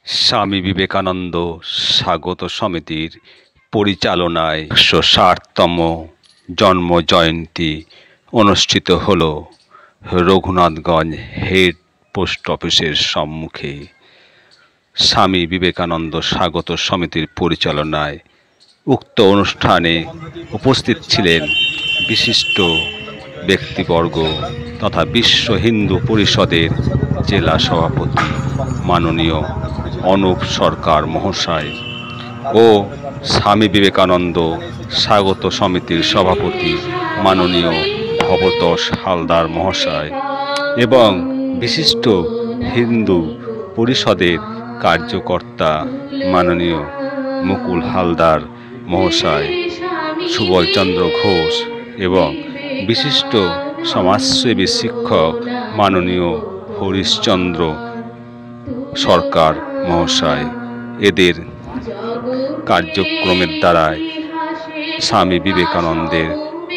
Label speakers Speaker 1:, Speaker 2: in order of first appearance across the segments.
Speaker 1: স্বামী বিবেকানন্দ স্বাগত সমিতির পরিচালনায় ১৬০তম জন্মজয়ন্তী অনুষ্ঠিত হল রঘুনাথগঞ্জ হেড পোস্ট অফিসের সম্মুখে। স্বামী বিবেকানন্দ স্বাগত সমিতির পরিচালনায় উক্ত অনুষ্ঠানে উপস্থিত ছিলেন বিশিষ্ট ব্যক্তিবর্গ তথা বিশ্ব হিন্দু পরিষদের জেলা সভাপতি মাননীয় অনুপ সরকার মহাশয় ও স্বামী বিবেকানন্দ স্বাগত সমিতির সভাপতি মাননীয় ভবতোষ হালদার মহাশয় এবং বিশিষ্ট হিন্দু পরিষদের কার্যকর্তা মাননীয় মুকুল হালদার মহাশয়, সুবলচন্দ্র ঘোষ এবং বিশিষ্ট সমাজসেবী শিক্ষক মাননীয় হরিশচন্দ্র সরকার মহাশয়। এদের কার্যক্রমের দ্বারায় স্বামী বিবেকানন্দের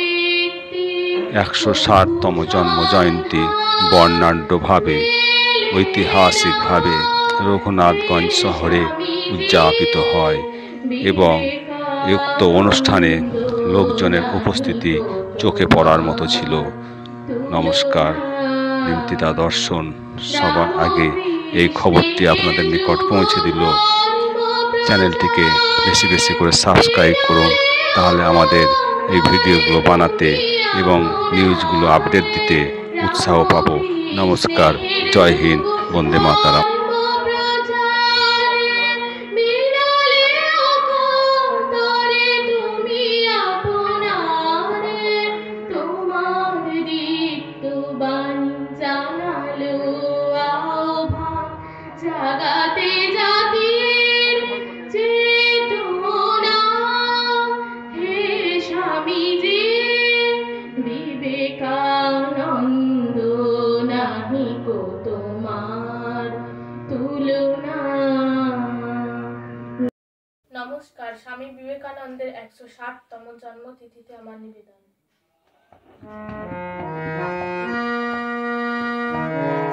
Speaker 1: ১৬০তম জন্মজয়ন্তী বর্ণাঢ্যভাবে ঐতিহাসিকভাবে রঘুনাথগঞ্জ শহরে উদযাপিত হয় এবং উক্ত অনুষ্ঠানে লোকজনের উপস্থিতি চোখে পড়ার মতো ছিল। নমস্কার। নিমতিতা দর্শন সবার আগে এই খবরটি আপনাদের নিকট পৌঁছে দিল। চ্যানেলটিকে বেশি বেশি করে সাবস্ক্রাইব করুন, তাহলে আমাদের এই ভিডিওগুলো বানাতে এবং নিউজগুলো আপডেট দিতে উৎসাহ পাব। নমস্কার। জয় হিন্দ। বন্দে মাতরম।
Speaker 2: জাগাতে জাতির চেতনা, হে স্বামীজি বিবেকানন্দ, নাহি কো তোমার তুলনা।
Speaker 3: নমস্কার। স্বামী বিবেকানন্দের ১৬০তম জন্মতিথিতে আমার নিবেদন।